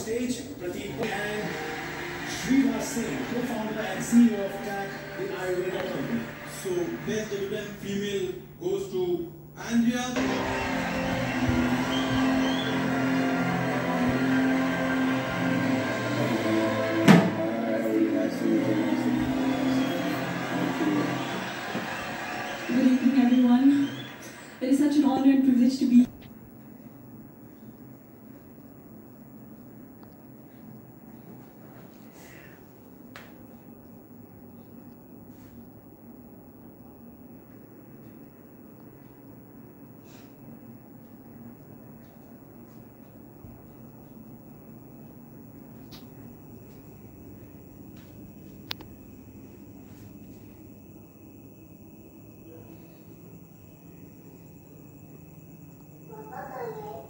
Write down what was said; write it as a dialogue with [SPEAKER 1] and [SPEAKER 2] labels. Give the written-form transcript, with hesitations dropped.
[SPEAKER 1] stage, Prateek and Sridhar Singh, co-founder and CEO of TAC, the Ayurveda company.
[SPEAKER 2] So, best debutant female goes to Andrea.
[SPEAKER 3] Good evening, everyone. It is such an honor and privilege to be
[SPEAKER 4] Bye-bye.